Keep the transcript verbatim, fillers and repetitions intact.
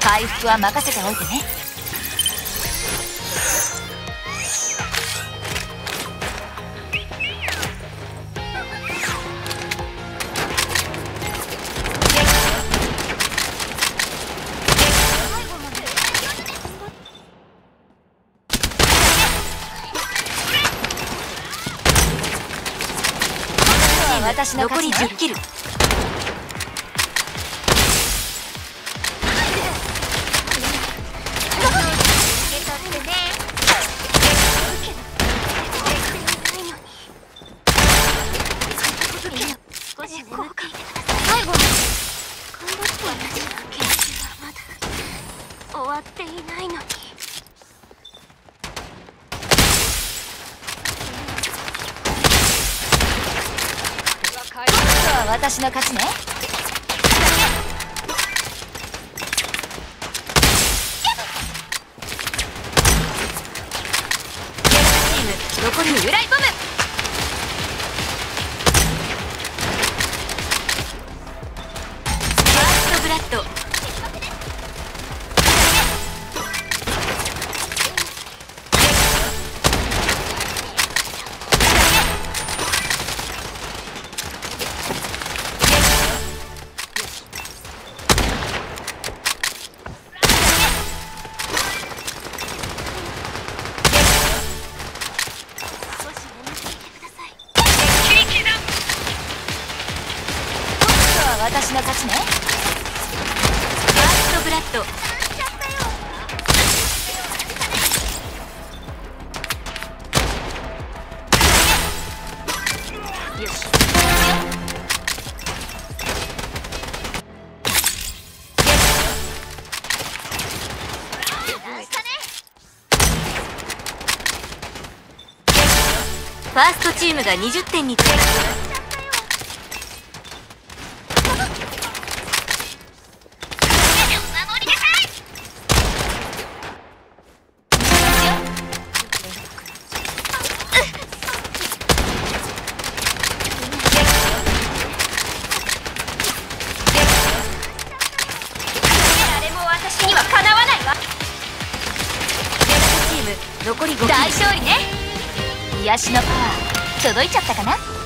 回復は任せておいてね。私の残りじゅっキル。終わっていないのに。私の勝ちね。チーム残り由来ボム。ファーストブラッド。私の勝ちね。ファーストブラッド。よし。ファーストチームがにじゅってんに到達。残りごキル。大勝利ね。癒しのパワー届いちゃったかな。